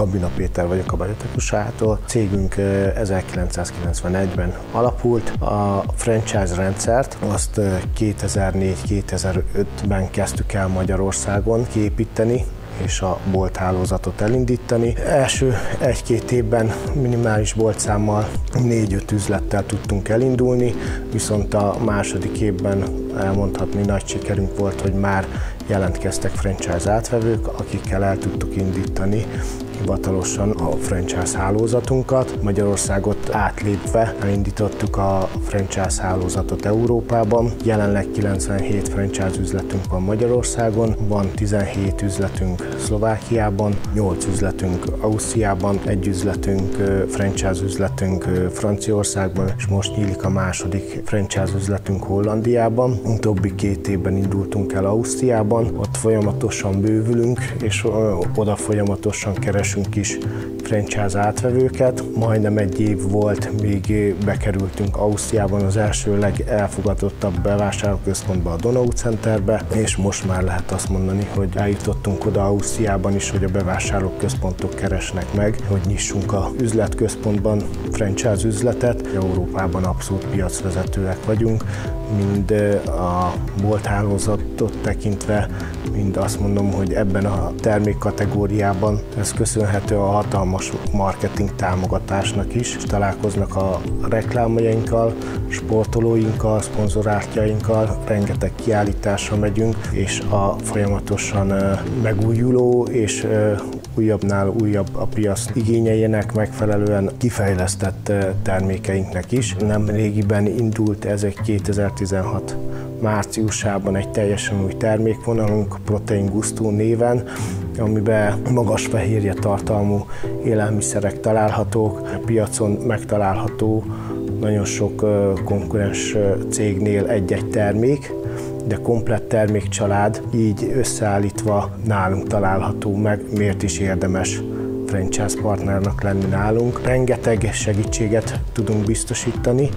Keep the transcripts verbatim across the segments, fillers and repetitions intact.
Kabina Péter vagyok a Biotekusától. Cégünk ezerkilencszázkilencvenegyben alapult. A franchise rendszert azt kétezer-négy kétezer-ötben kezdtük el Magyarországon kiépíteni, és a bolthálózatot elindítani. Első egy-két évben minimális boltszámmal négy-öt üzlettel tudtunk elindulni, viszont a második évben elmondhatni nagy sikerünk volt, hogy már jelentkeztek franchise átvevők, akikkel el tudtuk indítani hivatalosan a franchise hálózatunkat. Magyarországot átlépve elindítottuk a franchise hálózatot Európában. Jelenleg kilencvenhét franchise üzletünk van Magyarországon, van tizenhét üzletünk Szlovákiában, nyolc üzletünk Ausztriában, egy üzletünk, franchise üzletünk Franciaországban, és most nyílik a második franchise üzletünk Hollandiában. Utóbbi két évben indultunk el Ausztriában, ott folyamatosan bővülünk, és oda folyamatosan keresünk is franchise átvevőket. Majdnem egy év volt, míg bekerültünk Ausztriában az első legelfogadottabb bevásárlóközpontba, a Donau Centerbe, és most már lehet azt mondani, hogy eljutottunk oda Ausztriában is, hogy a bevásárlóközpontok keresnek meg, hogy nyissunk a üzletközpontban franchise üzletet. Európában abszolút piacvezetőek vagyunk, mind a bolthálózatot tekintve, mind azt mondom, hogy ebben a termékkategóriában ez köszönhető a hatalmas marketing támogatásnak is. Találkoznak a reklámjainkkal, sportolóinkkal, szponzorátjainkkal, rengeteg kiállításra megyünk, és a folyamatosan megújuló és újabbnál újabb a piac igényeinek megfelelően kifejlesztett termékeinknek is. Nemrégiben indult ez egy kétezer-tizenhat márciusában egy teljesen új termékvonalunk, Protein Gusto néven, amiben magas fehérje tartalmú élelmiszerek találhatók, a piacon megtalálható nagyon sok konkurens cégnél egy-egy termék, de komplett termékcsalád így összeállítva nálunk található meg, miért is érdemes franchise partnernak lenni nálunk. Rengeteg segítséget tudunk biztosítani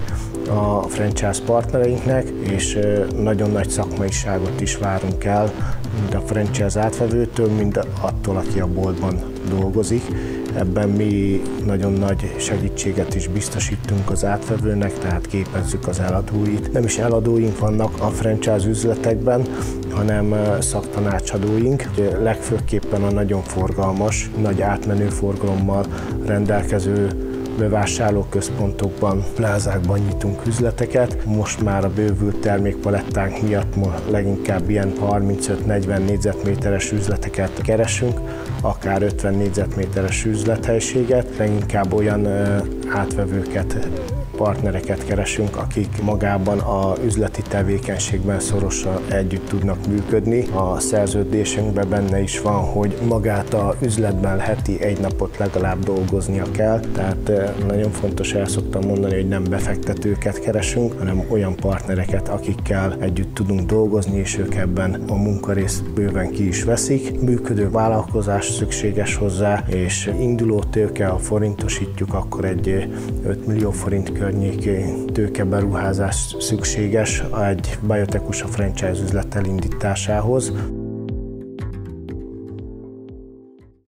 a franchise partnereinknek, és nagyon nagy szakmaiságot is várunk el, mind a franchise átvevőtől, mind attól, aki a boltban dolgozik. Ebben mi nagyon nagy segítséget is biztosítunk az átvevőnek, tehát képezzük az eladóit. Nem is eladóink vannak a franchise üzletekben, hanem szaktanácsadóink. Legfőképpen a nagyon forgalmas, nagy átmenő forgalommal rendelkező bevásárlóközpontokban, plázákban nyitunk üzleteket. Most már a bővült termékpalettánk miatt leginkább ilyen harmincöt-negyven négyzetméteres üzleteket keresünk, akár ötven négyzetméteres üzlethelyiséget. Leginkább olyan átvevőket, partnereket keresünk, akik magában az üzleti tevékenységben szorosan együtt tudnak működni. A szerződésünkben benne is van, hogy magát az üzletben heti egy napot legalább dolgoznia kell, tehát nagyon fontos, el szoktam mondani, hogy nem befektetőket keresünk, hanem olyan partnereket, akikkel együtt tudunk dolgozni, és ők ebben a munkarészt bőven ki is veszik. Működő vállalkozás szükséges hozzá, és induló tőke, ha forintosítjuk, akkor egy öt millió forint környéki tőkeberuházás szükséges egy Biotekusa franchise üzlet elindításához.